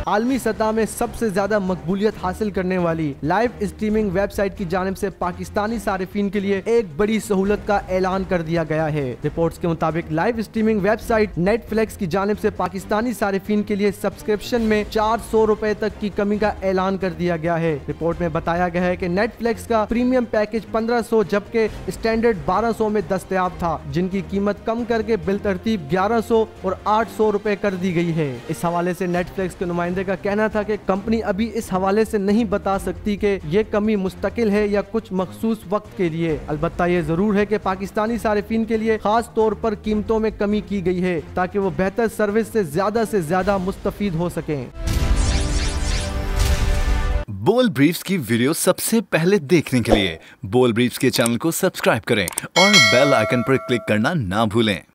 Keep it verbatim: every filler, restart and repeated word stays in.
आलमी सतह में सबसे ज्यादा मकबूलियत हासिल करने वाली लाइव स्ट्रीमिंग वेबसाइट की जानिब से पाकिस्तानी सारिफीन के लिए एक बड़ी सहूलत का ऐलान कर दिया गया है। रिपोर्ट्स के मुताबिक लाइव स्ट्रीमिंग वेबसाइट नेटफ्लिक्स की जानिब से पाकिस्तानी सारिफीन के लिए सब्सक्रिप्शन में चार सौ रुपए तक की कमी का ऐलान कर दिया गया है। रिपोर्ट में बताया गया है कि नेटफ्लिक्स का प्रीमियम पैकेज पंद्रह सौ जबकि स्टैंडर्ड बारह सौ में दस्तयाब था, जिनकी कीमत कम करके बिल तरतीब ग्यारह सौ और आठ सौ रुपए कर दी गई है। इस हवाले से नेटफ्लिक्स के नुमाइंदे का कहना था कि कंपनी अभी इस हवाले से नहीं बता सकती कि ये कमी मुस्तकिल है या कुछ मखसूस वक्त के लिए। अलबत्ता ये जरूर है कि पाकिस्तानी सारिफीन के लिए खास तौर पर कीमतों में कमी की गई है ताकि वो बेहतर सर्विस से ज्यादा से ज्यादा मुस्तफीद हो सकें। बोल ब्रीफ्स की वीडियो सबसे पहले देखने के लिए बोल ब्रीफ्स के चैनल को सब्सक्राइब करें और बेल आइकन पर क्लिक करना ना भूलें।